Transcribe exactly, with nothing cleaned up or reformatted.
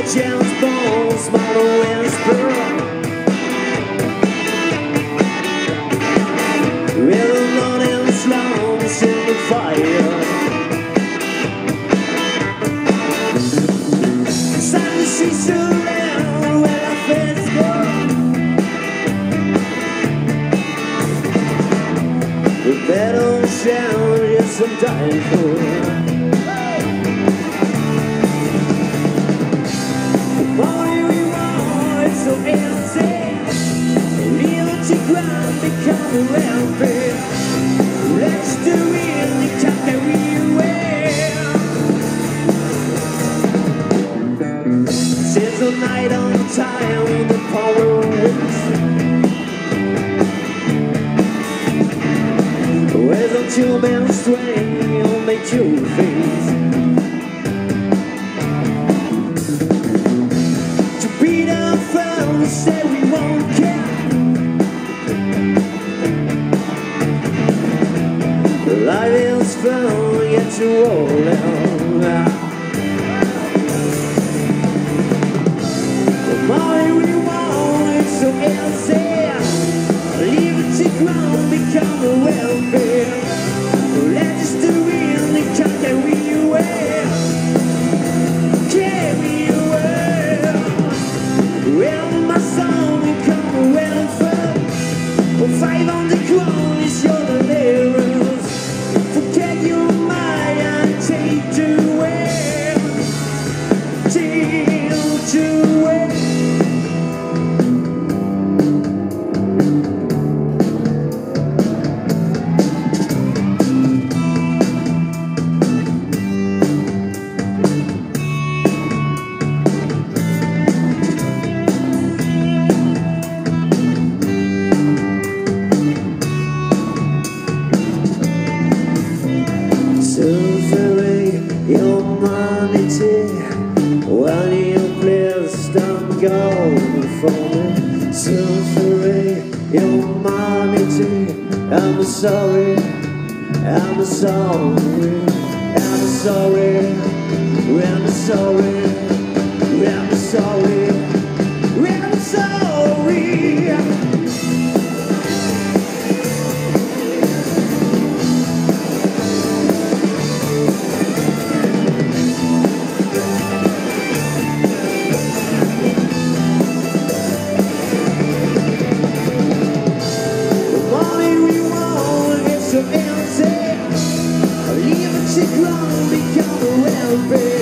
James Bond's model whisper. With the morning slums in the fire. Time to see surround where I first go. The battle sound is some dying for. The morning we want is so empty. Reality ground become a rampage. Let's do it, you can't carry away. Since the night on time, the power wins. Where's the two men swing on my two feet? To beat our friends, say we won't care. Life is fun, yet you roll out. The money we want is so empty. Liberty ground become a welfare. Let's just do it, they can't carry you away. Carry you away. Well, my son become a welfare. Five on the ground is your deliverance. Forget your mind and take to where. Take to where. I'm sorry, I'm sorry, I'm sorry, I'm sorry, I'm sorry, I'm sorry. Leave it to ground, become a well-being.